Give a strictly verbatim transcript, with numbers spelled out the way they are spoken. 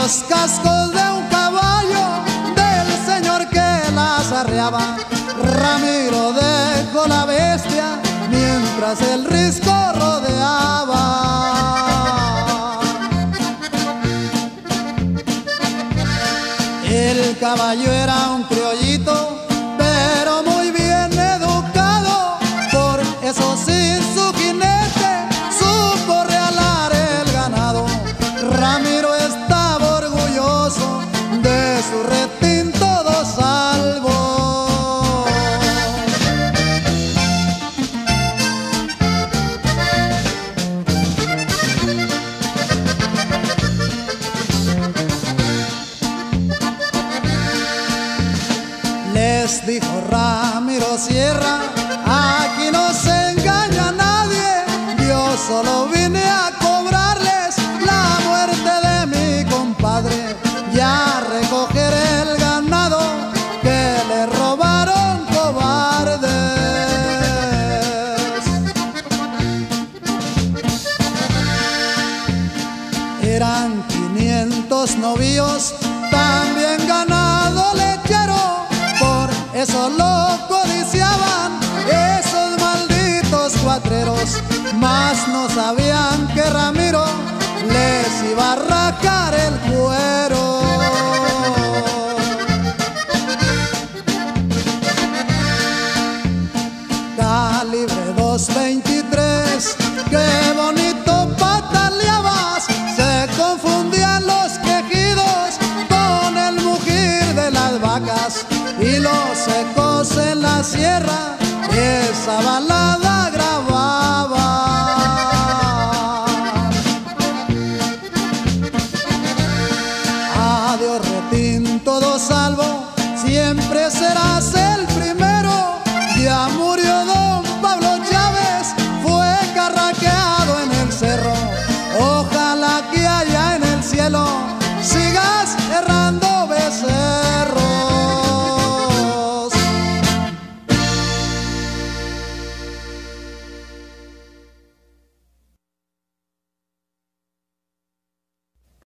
los cascos de un caballo del señor que las arreaba. Ramiro dejó la bestia mientras el risco rodeaba. El caballo era un criollito, pero muy bien educado, por eso sin su jinete supo realar el ganado. Ramiro estaba orgulloso de su retín todo salvo. Les dijo Ramiro Sierra: aquí no se engaña a nadie, yo solo vine a cobrarles la muerte de mi compadre y a recoger el ganado que le robaron cobardes. Eran quinientos novillos, también ganado lechero, por eso lo codiciaban esos malditos cuatreros, mas no sabían que Ramiro les iba a arrancar el cuero. Calibre dos veintitrés, qué bonito pataleabas, se confundían los quejidos con el mugir de las vacas y los ecos en la sierra esa balada grababa. Adiós retín todo salvo, siempre serás el